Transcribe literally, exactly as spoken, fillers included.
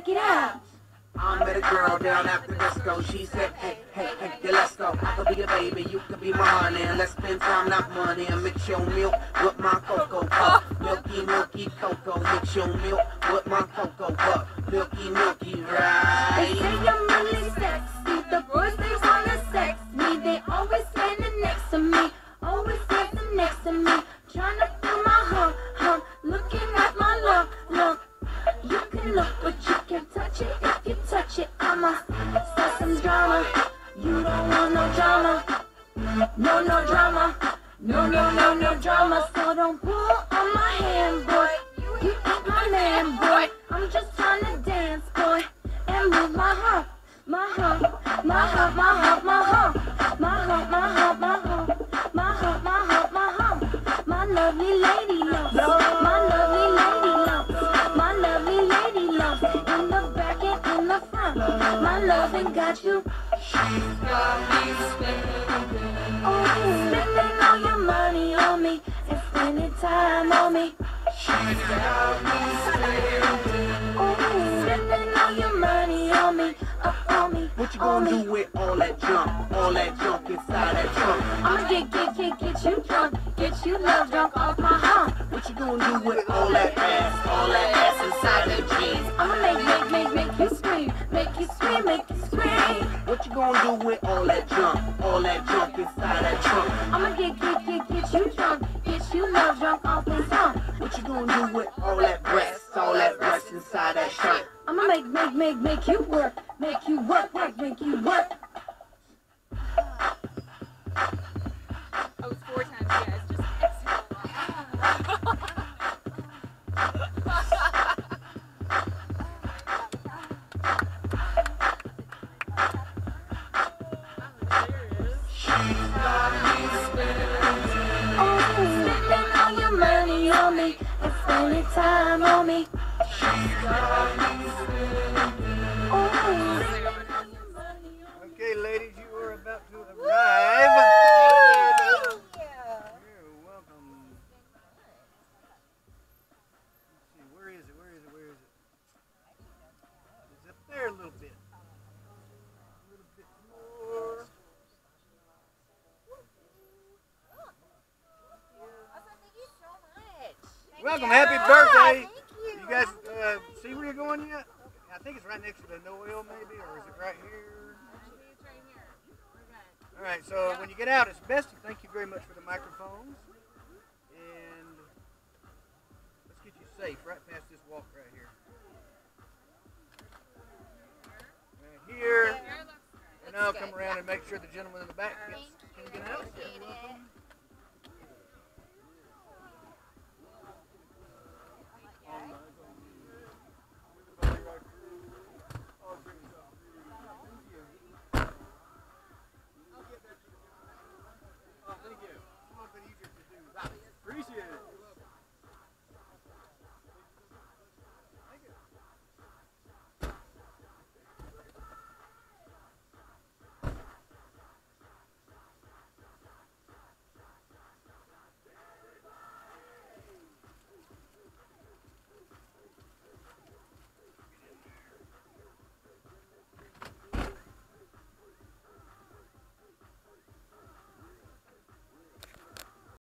Get out. I met a girl down at the disco. She said, hey, hey, hey, yeah, let's go. I could be your baby, you could be my honey. And let's spend time, not money. And mix your milk with my cocoa puff. Milky, milky cocoa. Mix your milk with my cocoa puff. Milky, milky, They right? say I'm really sexy. The boys, they wanna sex me. They always standing next to me. Always dancing next to me. Trying to feel my hump, hump. Looking at my lump, lump. You can look, but you can't touch it. If you touch it, I'ma start some drama. You don't want no drama. No, no drama. No, no, no, no drama. So don't pull on my hand, boy. You ain't my man, boy. I'm just trying to dance, boy. And move my hump, my hump, my hump, my hump, my hump. My hump, my hump, my hump. My hump, my hump, my hump. My lovely lady loves. My lovely lady loves. My lovely lady loves. In the back and in the front. My loving got you. She's got me spending. Oh, spending all your money on me and spending time on me. She's got me spending. Oh, spending all your money on me, up on me. What you gonna do with all that junk? All that junk inside that trunk? I'ma get, get, get, get you drunk, get you love drunk off my hump. What you gonna do with all that ass? All that ass inside that jeans? I'ma make, make, make, make you scream, make you scream, make you scream. What you gonna do with all that junk? All that junk inside that trunk? I'ma get, get, get, get you drunk, get you love drunk off his hump. What you gonna do with all that breasts? All that breasts inside that shirt? I'ma make, make, make, make you work, make you work, work, make you work. Oh, it's four times, guys. Just exhale. She's got me spending. Oh, spending all your money on me and spending time on me. She's got me spending. Oh, spending all your money on me. Okay, ladies, you are about to arrive. You're welcome. Let's see, where is it? Where is it? Where is it? It's up there a little bit. A little bit more. Welcome, happy birthday. You guys uh, see where you're going yet? I think it's right next to the Noel, maybe, or is it right here? All right, so when you get out, it's best to thank you very much for the microphones. And let's get you safe right past this walk right here. Right here. And now come around and make sure the gentleman in the back gets, can get out. You're welcome.